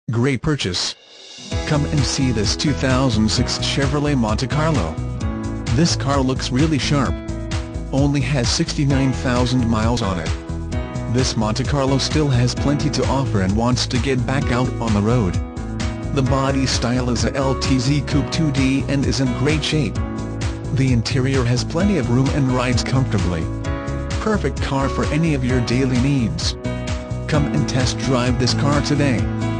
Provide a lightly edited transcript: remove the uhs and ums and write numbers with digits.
Great purchase. Come and see this 2006 Chevrolet Monte Carlo. This car looks really sharp. Only has 69,000 miles on it. This Monte Carlo still has plenty to offer and wants to get back out on the road. The body style is a LTZ Coupe 2D and is in great shape. The interior has plenty of room and rides comfortably. Perfect car for any of your daily needs. Come and test drive this car today.